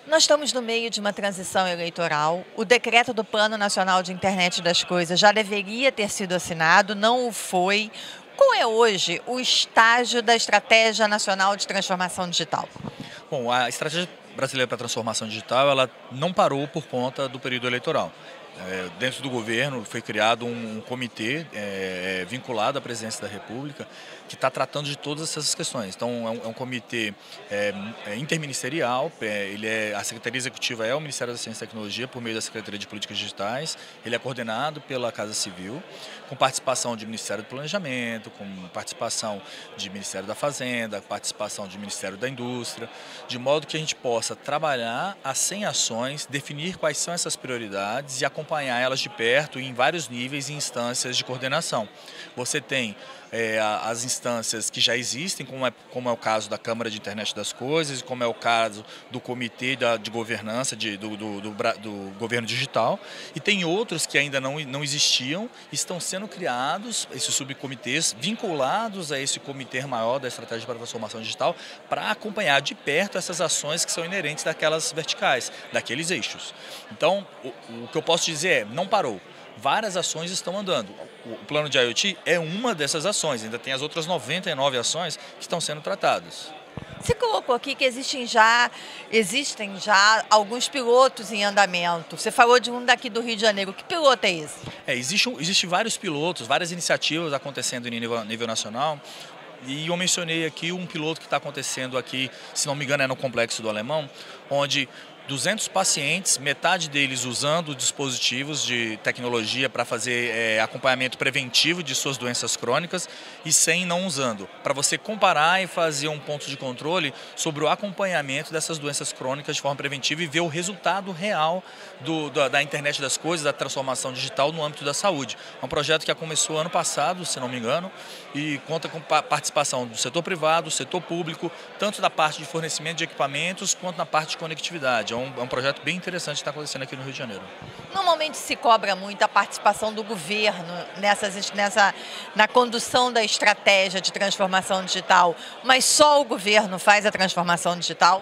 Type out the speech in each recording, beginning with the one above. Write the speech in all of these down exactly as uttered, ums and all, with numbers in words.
Nós estamos no meio de uma transição eleitoral. O decreto do Plano Nacional de Internet das Coisas já deveria ter sido assinado, não o foi. Qual é hoje o estágio da Estratégia Nacional de Transformação Digital? Bom, a Estratégia Brasileira para a Transformação Digital ela não parou por conta do período eleitoral. É, dentro do governo foi criado um, um comitê é, vinculado à presidência da República que está tratando de todas essas questões. Então é um, é um comitê é, é interministerial, é, ele é, a Secretaria Executiva é o Ministério da Ciência e Tecnologia por meio da Secretaria de Políticas Digitais, ele é coordenado pela Casa Civil, com participação de Ministério do Planejamento, com participação de Ministério da Fazenda, participação de Ministério da Indústria, de modo que a gente possa trabalhar as cem ações, definir quais são essas prioridades e acompanhar acompanhar elas de perto em vários níveis e instâncias de coordenação. Você tem é, as instâncias que já existem, como é, como é o caso da Câmara de Internet das Coisas, como é o caso do Comitê da, de Governança de, do, do, do, do Governo Digital, e tem outros que ainda não, não existiam, estão sendo criados, esses subcomitês, vinculados a esse comitê maior da Estratégia para a Transformação Digital, para acompanhar de perto essas ações que são inerentes daquelas verticais, daqueles eixos. Então, o, o que eu posso dizer é, não parou. Várias ações estão andando. O plano de IoT é uma dessas ações, ainda tem as outras noventa e nove ações que estão sendo tratadas. Você colocou aqui que existem já, existem já alguns pilotos em andamento. Você falou de um daqui do Rio de Janeiro. Que piloto é esse? É, existe, existe vários pilotos, várias iniciativas acontecendo em nível, nível nacional. E eu mencionei aqui um piloto que está acontecendo aqui, se não me engano é no Complexo do Alemão, onde duzentos pacientes, metade deles usando dispositivos de tecnologia para fazer é, acompanhamento preventivo de suas doenças crônicas e cem não usando, para você comparar e fazer um ponto de controle sobre o acompanhamento dessas doenças crônicas de forma preventiva e ver o resultado real do, da, da internet das coisas, da transformação digital no âmbito da saúde. É um projeto que começou ano passado, se não me engano, e conta com participação do setor privado, do setor público, tanto da parte de fornecimento de equipamentos quanto na parte de conectividade. É um, é um projeto bem interessante que está acontecendo aqui no Rio de Janeiro. Normalmente se cobra muito a participação do governo nessas, nessa, na condução da estratégia de transformação digital, mas só o governo faz a transformação digital?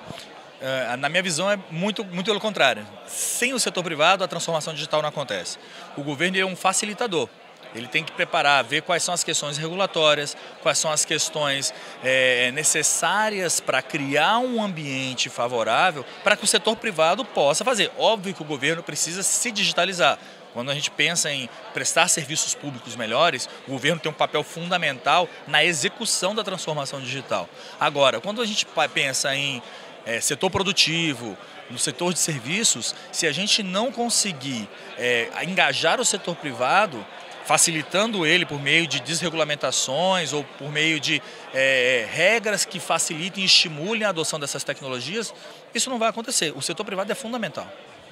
É, na minha visão é muito, muito pelo contrário. Sem o setor privado a transformação digital não acontece. O governo é um facilitador. Ele tem que preparar, ver quais são as questões regulatórias, quais são as questões é, necessárias para criar um ambiente favorável para que o setor privado possa fazer. Óbvio que o governo precisa se digitalizar. Quando a gente pensa em prestar serviços públicos melhores, o governo tem um papel fundamental na execução da transformação digital. Agora, quando a gente pensa em é, setor produtivo, no setor de serviços, se a gente não conseguir é, engajar o setor privado, facilitando ele por meio de desregulamentações ou por meio de é, regras que facilitem e estimulem a adoção dessas tecnologias, isso não vai acontecer. O setor privado é fundamental.